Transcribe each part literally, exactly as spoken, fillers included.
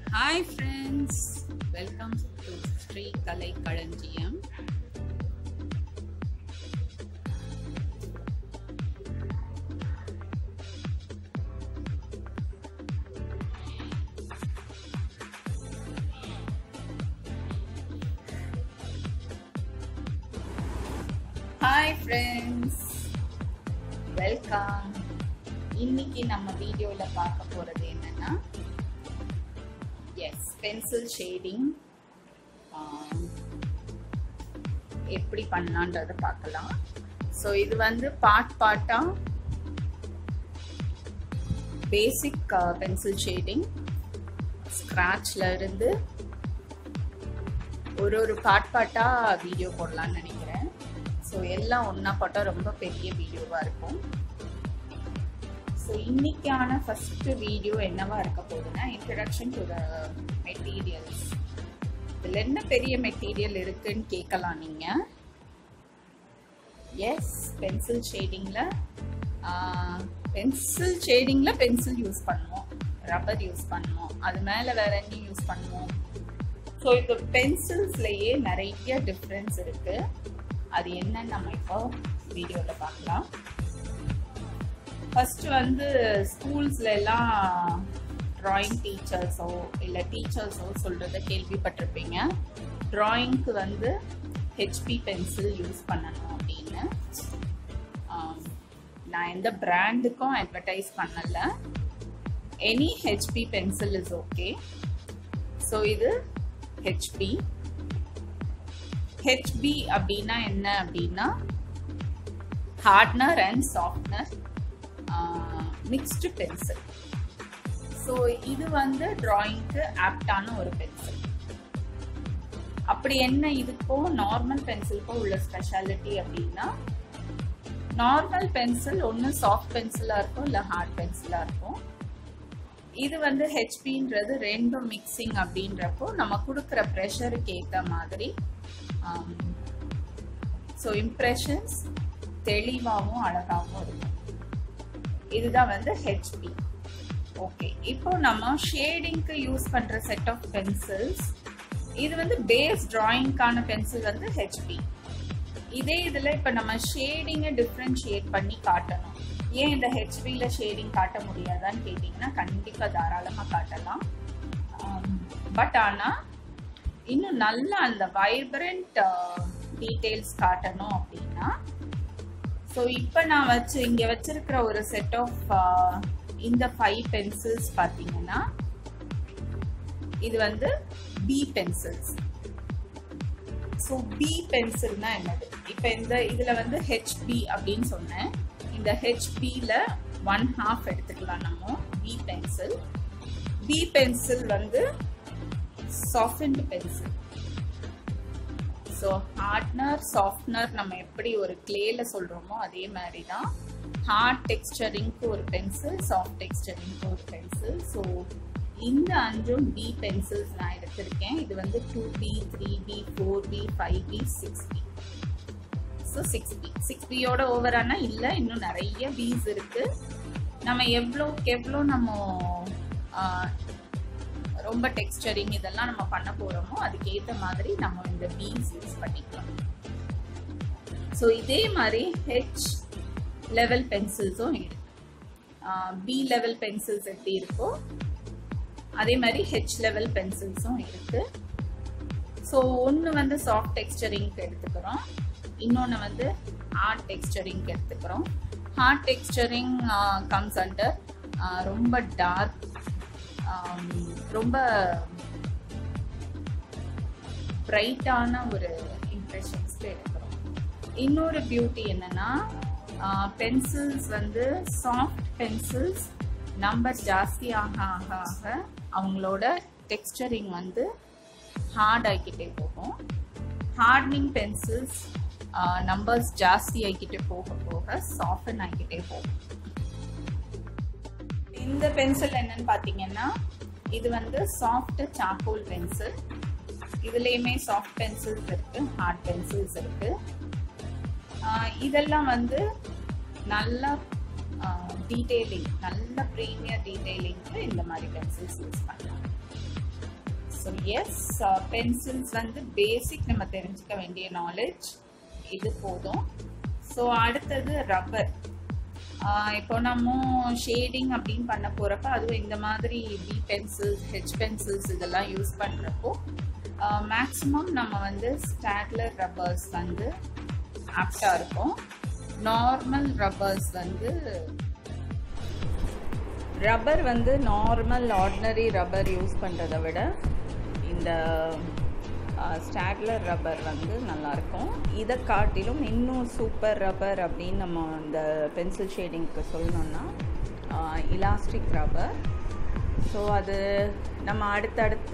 Hi friends, welcome to Sri Kalai Kalanjiyam. Hi friends, welcome. இன்னைக்கு நம்ம வீடியோல பார்க்க போறது என்னன்னா எஸ் பென்சில் ஷேடிங் எப்படி பண்ணலான்றத பார்க்கலாம். ஸோ இது வந்து பார்ட் பார்ட்டா பேசிக் பென்சில் ஷேடிங் ஸ்க்ராட்ச்ல இருந்து ஒரு ஒரு பார்ட் பார்ட்டா வீடியோ போடலாம்னு நினைக்கிறேன். ஸோ எல்லாம் ஒன்றா போட்டால் ரொம்ப பெரிய வீடியோவாக இருக்கும். ஸோ இன்னைக்கான ஃபர்ஸ்ட் வீடியோ என்னவா இருக்க போகுதுன்னா இன்ட்ரடக்ஷன் டு த மெட்டீரியல்ஸ். இதில் என்ன பெரிய மெட்டீரியல் இருக்குன்னு கேட்கலாம் நீங்கள். எஸ், பென்சில் ஷேடிங்கில் பென்சில் ஷேடிங்கில் பென்சில் யூஸ் பண்ணுவோம், ரப்பர் யூஸ் பண்ணுவோம், அது மேலே வேற என்ன யூஸ் பண்ணுவோம். ஸோ இப்போ பென்சில்ஸ்லேயே நிறைய டிஃப்ரென்ஸ் இருக்குது. அது என்னன்னு நம்ம இப்போ வீடியோவில் பார்க்கலாம். ஃபர்ஸ்ட் வந்து ஸ்கூல்ஸ்ல எல்லாம் ட்ராயிங் டீச்சர்ஸோ இல்லை டீச்சர்ஸோ சொல்கிறத கேள்விப்பட்டிருப்பீங்க. ட்ராயிங்க்கு வந்து ஹெச்பி பென்சில் யூஸ் பண்ணணும் அப்படின்னு. நான் எந்த பிராண்டுக்கும் அட்வர்டைஸ் பண்ணலை. Any HB pencil is okay. So இது ஹெச்பி. ஹெச்பி அப்படின்னா என்ன அப்படின்னா hardener and softener mixed pencil. So இது வந்து டிராயிங்க்கு ஆப்டான ஒரு பென்சில். அப்படி என்ன இதுக்கும் நார்மல் பென்சிலுக்கும் உள்ள ஸ்பெஷாலிட்டி அப்படின்னா, நார்மல் பென்சில் ஒன்று சாஃப்ட் பென்சிலாக இருக்கும் இல்லை ஹார்ட் பென்சிலாக இருக்கும். இது வந்து ஹெச்பின்றது ரெண்டும் மிக்சிங் அப்படின்றப்போ நம்ம கொடுக்குற ப்ரெஷருக்கு ஏற்ற மாதிரி ஸோ இம்ப்ரெஷன்ஸ் தெளிவாகவும் அழகாகவும் இருக்கும். இதுதான் வந்து ஹெச்பி. ஓகே, இப்போ நம்ம ஷேடிங்க்கு யூஸ் பண்ற செட் ஆஃப் பென்சில்ஸ், இது வந்து பேஸ் டிராயிங்கான பென்சில் வந்து ஹெச்பி. இதே இதுல இப்ப நம்ம ஷேடிங்கை டிஃப்ரென்ஷியேட் பண்ணி காட்டணும். ஏன் இந்த ஹெச்பியில ஷேடிங் காட்ட முடியாதான்னு கேட்டீங்கன்னா கண்டிப்பா தாராளமா காட்டலாம். பட் ஆனா இன்னும் நல்ல அந்த வைப்ரண்ட் டீடைல்ஸ் காட்டணும் அப்படின்னா, ஸோ இப்போ நான் வச்சு இங்கே வச்சிருக்கிற ஒரு செட் ஆஃப் இந்த ஃபைவ் பென்சில்ஸ் பார்த்தீங்கன்னா இது வந்து பி பென்சில்ஸ். ஸோ பி பென்சில்னா என்னது? இப்போ இந்த இதில் வந்து ஹெச்பி அப்படின்னு சொன்னேன். இந்த ஹெச்பியில் ஒன் ஹாஃப் எடுத்துக்கலாம் நம்ம பி பென்சில். பி பென்சில் வந்து softened pencil. So hardener softener நம்ம எப்படி ஒரு கிளேல சொல்கிறோமோ அதே மாதிரி தான் ஹார்ட் டெக்ஸ்டரிங்க்கு ஒரு பென்சில், சாஃப்ட் டெக்ஸ்டரிங்க்கு ஒரு பென்சில். ஸோ இந்த அஞ்சும் பி பென்சில்ஸ் நான் எடுத்திருக்கேன். இது வந்து two B, three B, four B, five B, six B. So six B six பியோட ஓவரானா இல்லை, இன்னும் நிறைய பீஸ் இருக்கு. நம்ம எவ்வளோக்கு எவ்வளோ நம்ம ரொம்ப டெக்ஸ்டரிங் இதெல்லாம் நம்ம பண்ண போறோமோ அதுக்கேற்ற மாதிரி நம்ம இந்த பீஸ் யூஸ் பண்ணிக்கலாம். ஸோ இதே மாதிரி ஹெச் லெவல் பென்சில்ஸும் இருக்கு. பி லெவல் பென்சில்ஸ் எப்படி இருக்கோ அதே மாதிரி ஹெச் லெவல் பென்சில்ஸும் இருக்கு. ஸோ ஒன்று வந்து சாஃப்ட் டெக்ஸ்டரிங்க்கு எடுத்துக்கிறோம், இன்னொன்று வந்து ஹார்ட் டெக்ஸ்டரிங்க்கு எடுத்துக்கிறோம். ஹார்ட் டெக்ஸ்டரிங் கம்ஸ் அண்டர் ரொம்ப டார்க், ரொம்ப பிரைட்டான ஒரு இம்ப்ரெஷன்ஸ்க்கு எடுக்கிறோம். இன்னொரு பியூட்டி என்னன்னா, பென்சில்ஸ் வந்து சாஃப்ட் பென்சில்ஸ் நம்பர் ஜாஸ்தி ஆக ஆக ஆக அவங்களோட டெக்ஸ்டரிங் வந்து ஹார்ட் ஆகிக்கிட்டே போகும். ஹார்ட்னிங் பென்சில்ஸ் நம்பர்ஸ் ஜாஸ்தி ஆகிக்கிட்டே போக போக சாஃப்டன் ஆகிக்கிட்டே போகும். இந்த பென்சில் என்னன்னு பார்த்தீங்கன்னா இது வந்து சாஃப்ட் சார்கோல் பென்சில். இதுலேயுமே சாஃப்ட் பென்சில்ஸ் இருக்கு, ஹார்ட் பென்சில்ஸ் இருக்கு. இதெல்லாம் வந்து நல்லா டீடைலிங், நல்ல ப்ரீமியர் டீடைலிங்க்கு இந்த மாதிரி பென்சில்ஸ் யூஸ் பண்ணலாம். ஸோ எஸ் பென்சில்ஸ் வந்து பேசிக் நம்ம தெரிஞ்சுக்க வேண்டிய நாலேஜ் இது போதும். ஸோ அடுத்தது ரப்பர். இப்போ நம்ம ஷேடிங் அப்படின்னு பண்ண போகிறப்ப அதுவும் இந்த மாதிரி பி பென்சில்ஸ் ஹெச் பென்சில்ஸ் இதெல்லாம் யூஸ் பண்ணுறப்போ மேக்ஸிமம் நம்ம வந்து ஸ்டாட்லர் ரப்பர்ஸ் வந்து ஆப்டாக இருக்கும். நார்மல் ரப்பர்ஸ் வந்து ரப்பர் வந்து நார்மல் ஆர்டினரி ரப்பர் யூஸ் பண்ணுறதை விட இந்த ஸ்டாட்லர் ரப்பர் வந்து நல்லாயிருக்கும். இதை காட்டிலும் இன்னும் சூப்பர் ரப்பர் அப்படின்னு நம்ம இந்த பென்சில் ஷேடிங்க்கு சொல்லணுன்னா இலாஸ்டிக் ரப்பர். ஸோ அது நம்ம அடுத்தடுத்த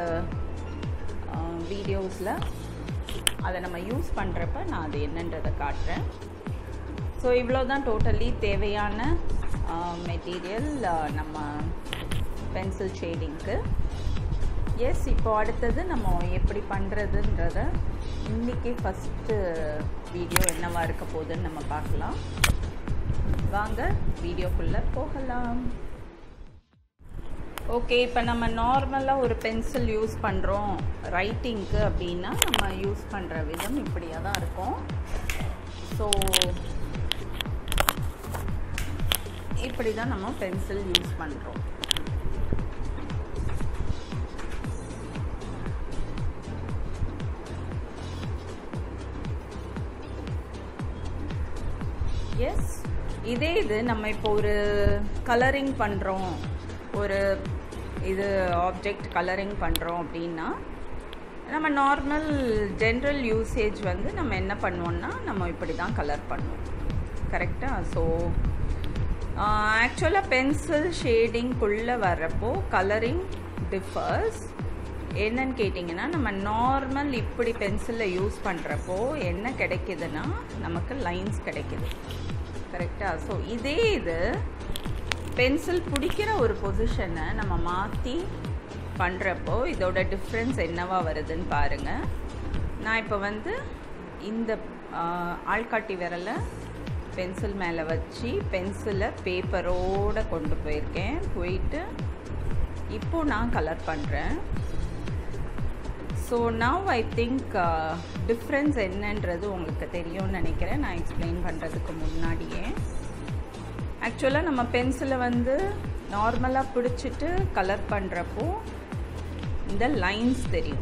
வீடியோஸில் அதை நம்ம யூஸ் பண்ணுறப்ப நான் அது என்னன்றதை காட்டுறேன். ஸோ இவ்வளோ தான் டோட்டலி தேவையான மெட்டீரியல் நம்ம பென்சில் ஷேடிங்க்கு. எஸ், இப்போ அடுத்தது நம்ம எப்படி பண்ணுறதுன்றத இன்றைக்கி ஃபஸ்ட்டு வீடியோ என்னவா இருக்க போகுதுன்னு நம்ம பார்க்கலாம். வாங்க வீடியோக்குள்ளே போகலாம். ஓகே, இப்போ நம்ம நார்மலாக ஒரு பென்சில் யூஸ் பண்ணுறோம் ரைட்டிங்க்கு அப்படின்னா நம்ம யூஸ் பண்ணுற விதம் இப்படியாக தான் இருக்கும். ஸோ இப்படி தான் நம்ம பென்சில் யூஸ் பண்ணுறோம். எஸ், இதே இது நம்ம இப்போ ஒரு கலரிங் பண்ணுறோம், ஒரு இது ஆப்ஜெக்ட் கலரிங் பண்ணுறோம் அப்படின்னா நம்ம நார்மல் ஜென்ரல் யூசேஜ் வந்து நம்ம என்ன பண்ணுவோம்னா நம்ம இப்படி தான் கலர் பண்ணுவோம். கரெக்டாக? ஸோ ஆக்சுவலாக பென்சில் ஷேடிங்குள்ளே வர்றப்போ கலரிங் டிஃபர்ஸ். என்னன்னு கேட்டிங்கன்னா நம்ம நார்மல் இப்படி பென்சிலில் யூஸ் பண்ணுறப்போ என்ன கிடைக்குதுன்னா நமக்கு லைன்ஸ் கிடைக்குது. கரெக்டாக? ஸோ இதே இது பென்சில் பிடிக்கிற ஒரு பொசிஷனை நம்ம மாற்றி பண்ணுறப்போ இதோட டிஃப்ரென்ஸ் என்னவா வருதுன்னு பாருங்கள். நான் இப்போ வந்து இந்த ஆள்காட்டி விரலை பென்சில் மேலே வச்சு பென்சிலை பேப்பரோடு கொண்டு போயிருக்கேன். போயிட்டு இப்போது நான் கலர் பண்ணுறேன். So now I think difference என்னன்றது உங்களுக்கு தெரியும்னு நினைக்கிறேன். நான் எக்ஸ்பிளைன் பண்ணுறதுக்கு முன்னாடியே ஆக்சுவலாக நம்ம பென்சிலை வந்து நார்மலாக பிடிச்சிட்டு கலர் பண்ணுறப்போ இந்த லைன்ஸ் தெரியும்.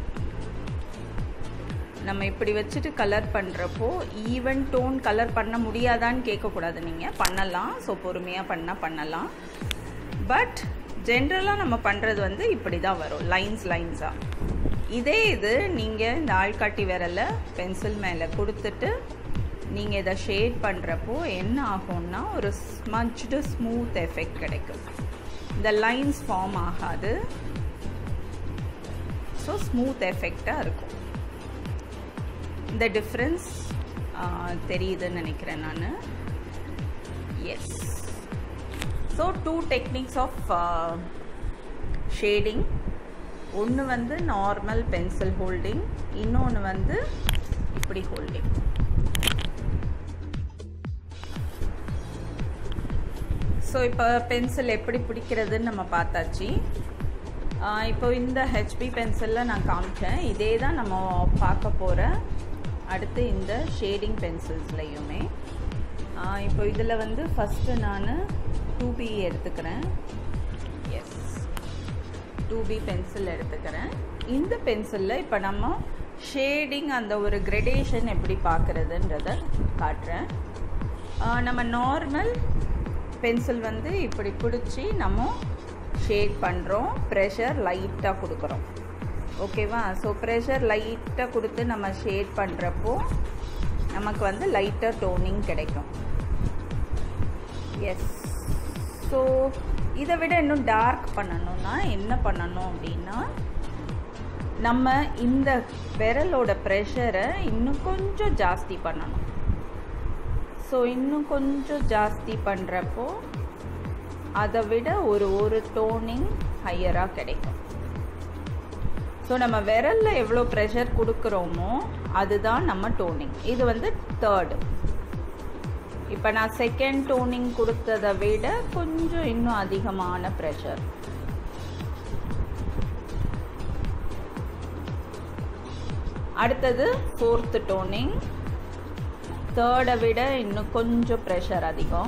நம்ம இப்படி வச்சுட்டு கலர் பண்ணுறப்போ ஈவன் டோன் கலர் பண்ண முடியாதான்னு கேட்கக்கூடாது. நீங்கள் பண்ணலாம். ஸோ பொறுமையாக பண்ணால் பண்ணலாம். பட் ஜென்ரலாக நம்ம பண்ணுறது வந்து இப்படி தான் வரும், லைன்ஸ் லைன்ஸாக. இதே இது நீங்கள் இந்த ஆள்காட்டி விரலை பென்சில் மேலே கொடுத்துட்டு நீங்கள் இதை ஷேட் பண்ணுறப்போ என்ன ஆகும்னா ஒரு ஸ்மஜ்டு ஸ்மூத் எஃபெக்ட் கிடைக்கும். இந்த லைன்ஸ் ஃபார்ம் ஆகாது. ஸோ ஸ்மூத் எஃபெக்டாக இருக்கும். இந்த டிஃப்ரென்ஸ் தெரியுதுன்னு நினைக்கிறேன் நான். Yes, so two techniques of shading. ஒன்று வந்து நார்மல் பென்சில் ஹோல்டிங், இன்னொன்று வந்து இப்படி ஹோல்டிங். ஸோ இப்போ பென்சில் எப்படி பிடிக்கிறதுன்னு நம்ம பார்த்தாச்சு. இப்போ இந்த ஹெச்பி பென்சிலில் நான் காமிச்சேன். இதே தான் நம்ம பார்க்க போகிற அடுத்து இந்த ஷேடிங் பென்சில்ஸ்லையுமே. இப்போ இதில் வந்து ஃபஸ்ட்டு நான் டூ பி எடுத்துக்கிறேன். எஸ், டூ பி பென்சில் எடுத்துக்கிறேன். இந்த பென்சிலில் இப்போ நம்ம ஷேடிங் அந்த ஒரு கிரடேஷன் எப்படி பார்க்குறதுன்றதை காட்டுறேன். நம்ம நார்மல் பென்சில் வந்து இப்படி பிடிச்சி நம்ம ஷேட் பண்ணுறோம், ப்ரெஷர் லைட்டாக கொடுக்குறோம். ஓகேவா? ஸோ ப்ரெஷர் லைட்டாக கொடுத்து நம்ம ஷேட் பண்ணுறப்போ நமக்கு வந்து லைட்டாக டோனிங் கிடைக்கும். எஸ், ஸோ இதை விட இன்னும் டார்க் பண்ணணும்னா என்ன பண்ணணும் அப்படின்னா நம்ம இந்த விரலோட ப்ரெஷரை இன்னும் கொஞ்சம் ஜாஸ்தி பண்ணணும். ஸோ இன்னும் கொஞ்சம் ஜாஸ்தி பண்ணுறப்போ அதை விட ஒரு ஒரு டோனிங் ஹையராக கிடைக்கும். ஸோ நம்ம விரலில் எவ்வளோ ப்ரெஷர் கொடுக்குறோமோ அதுதான் நம்ம டோனிங். இது வந்து தேர்டு. இப்போ நான் செகண்ட் டோனிங் கொடுத்ததை விட கொஞ்சம் இன்னும் அதிகமான ப்ரெஷர். அடுத்தது ஃபோர்த் டோனிங். தேர்டை விட இன்னும் கொஞ்சம் ப்ரெஷர் அதிகம்.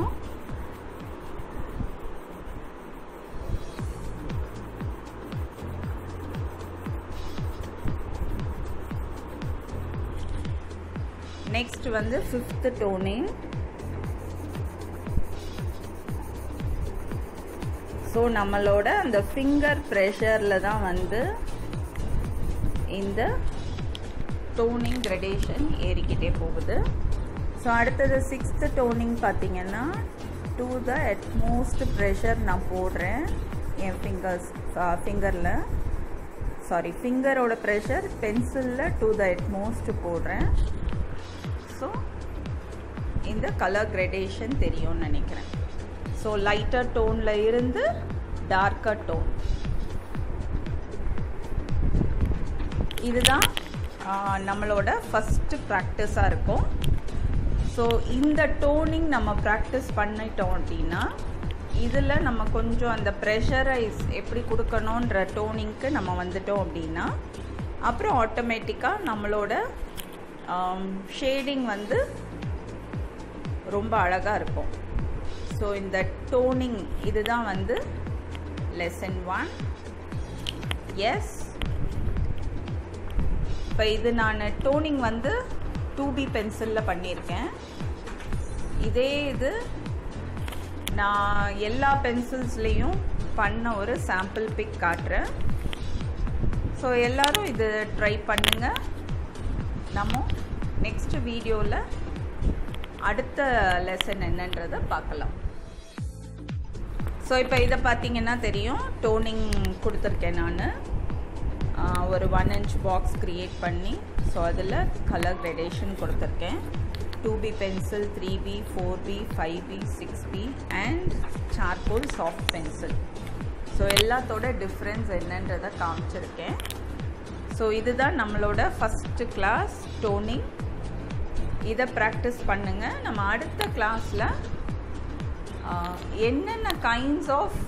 நெக்ஸ்ட் வந்து ஃபிஃப்த் டோனிங். ஸோ நம்மளோட அந்த ஃபிங்கர் ப்ரெஷரில் தான் வந்து இந்த டோனிங் கிரடேஷன் ஏறிக்கிட்டே போகுது. ஸோ அடுத்தது சிக்ஸ்த் டோனிங் பார்த்தீங்கன்னா டு த அட்மோஸ்ட் ப்ரெஷர் நான் போடுறேன் என் ஃபிங்கர்ஸ் ஃபிங்கரில் சாரி ஃபிங்கரோட ப்ரெஷர் பென்சிலில் டு த அட்மோஸ்ட் போடுறேன். ஸோ இந்த கலர் கிரடேஷன் தெரியும்னு நினைக்கிறேன். ஸோ லைட்டர் டோனில் இருந்து டார்க்கர் டோன். இதுதான் நம்மளோட ஃபஸ்ட்டு ப்ராக்டிஸாக இருக்கும். ஸோ இந்த டோனிங் நம்ம ப்ராக்டிஸ் பண்ணிட்டோம் அப்படின்னா இதில் நம்ம கொஞ்சம் அந்த ப்ரெஷரைஸ் எப்படி கொடுக்கணுன்ற டோனிங்க்கு நம்ம வந்துட்டோம் அப்படின்னா அப்புறம் ஆட்டோமேட்டிக்காக நம்மளோட ஷேடிங் வந்து ரொம்ப அழகாக இருக்கும். ஸோ இந்த டோனிங் இதுதான் வந்து லெசன் ஒன். எஸ், இப்போ இது நான் டோனிங் வந்து டூ பி பென்சிலில் பண்ணியிருக்கேன். இதே இது நான் எல்லா பென்சில்ஸ்லேயும் பண்ண ஒரு சாம்பிள் பிக் காட்டுறேன். ஸோ எல்லோரும் இது ட்ரை பண்ணுங்கள். நம்ம நெக்ஸ்ட் வீடியோவில் அடுத்த லெசன் என்னன்றதை பார்க்கலாம். ஸோ இப்போ இதை பார்த்தீங்கன்னா தெரியும், டோனிங் கொடுத்துருக்கேன் நான் ஒரு ஒன் இன்ச் பாக்ஸ் க்ரியேட் பண்ணி. ஸோ அதில் கலர் கிரடேஷன் கொடுத்துருக்கேன். Two B pencil, three B, four B, five B, six B and charcoal soft pencil. So எல்லாத்தோட டிஃப்ரென்ஸ் என்னன்றதை காமிச்சிருக்கேன். ஸோ இதுதான் நம்மளோட ஃபஸ்ட்டு கிளாஸ் டோனிங். இதை ப்ராக்டிஸ் பண்ணுங்கள். நம்ம அடுத்த கிளாஸில் என்னென்ன கைண்ட்ஸ் ஆஃப்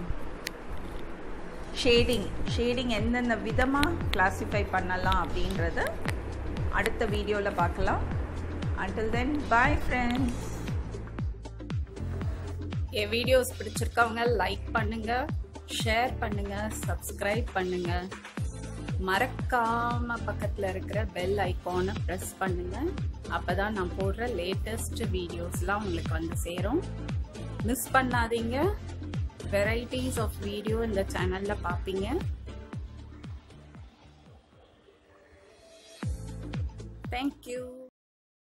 ஷேடிங் ஷேடிங் எந்தெந்த விதமாக கிளாஸிஃபை பண்ணலாம் அப்படின்றத அடுத்த வீடியோவில் பார்க்கலாம். Until then bye friends. என் வீடியோஸ் பிடிச்சிருக்கவங்க லைக் பண்ணுங்கள், ஷேர் பண்ணுங்கள், சப்ஸ்கிரைப் பண்ணுங்கள். மறக்காமல் பக்கத்தில் இருக்கிற பெல் ஐக்கானை ப்ரெஸ் பண்ணுங்கள். அப்போ தான் நான் போடுற லேட்டஸ்ட் வீடியோஸ்லாம் உங்களுக்கு வந்து சேரும். மிஸ் பண்ணாதீங்க. வெரைட்டிஸ் ஆஃப் வீடியோ இந்த சேனலில் பார்ப்பீங்க. தேங்க்யூ.